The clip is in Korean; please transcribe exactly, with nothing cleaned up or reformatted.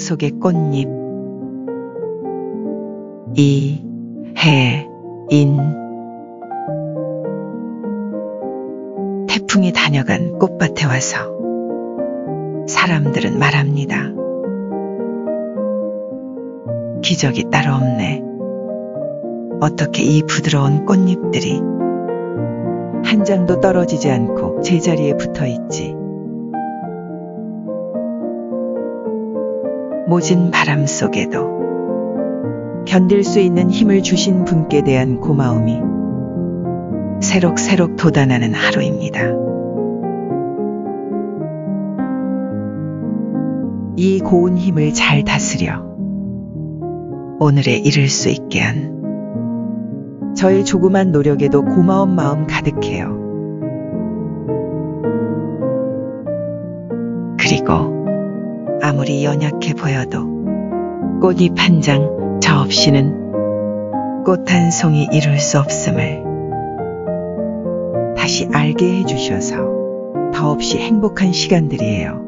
속의 꽃잎. 이, 해, 인. 태풍이 다녀간 꽃밭에 와서 사람들은 말합니다. 기적이 따로 없네. 어떻게 이 부드러운 꽃잎들이 한 장도 떨어지지 않고 제자리에 붙어 있지. 모진 바람 속에도 견딜 수 있는 힘을 주신 분께 대한 고마움이 새록새록 돋아나는 하루입니다. 이 고운 힘을 잘 다스려 오늘에 이를 수 있게 한 저의 조그만 노력에도 고마운 마음 가득해요. 그리고 아무리 연약해 보여도 꽃잎 한 장 저 없이는 꽃 한 송이 이룰 수 없음을 다시 알게 해주셔서 더없이 행복한 시간들이에요.